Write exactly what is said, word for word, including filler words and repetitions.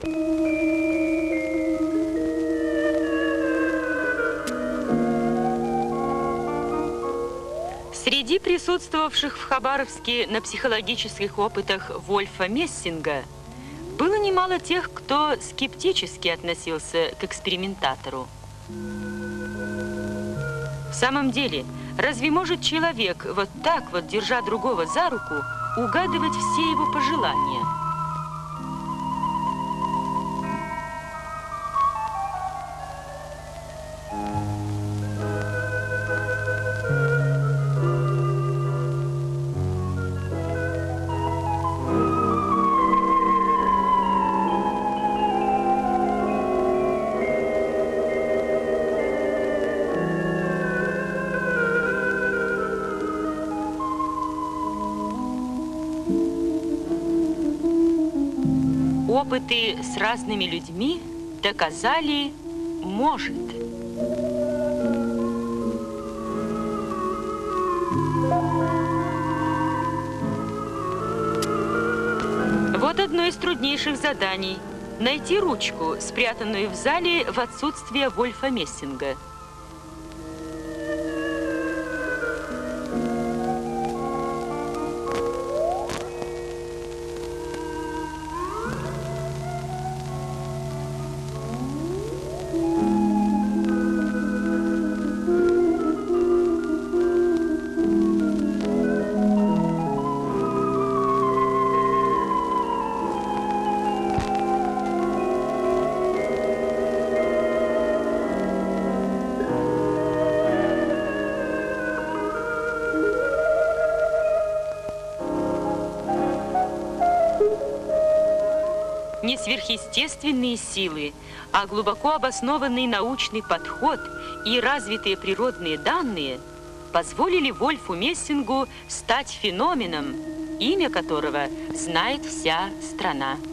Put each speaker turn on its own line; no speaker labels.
Среди присутствовавших в Хабаровске на психологических опытах Вольфа Мессинга было немало тех, кто скептически относился к экспериментатору. В самом деле, разве может человек вот так вот, держа другого за руку, угадывать все его пожелания? Опыты с разными людьми доказали «может». Вот одно из труднейших заданий – найти ручку, спрятанную в зале в отсутствие Вольфа Мессинга. Не сверхъестественные силы, а глубоко обоснованный научный подход и развитые природные данные позволили Вольфу Мессингу стать феноменом, имя которого знает вся страна.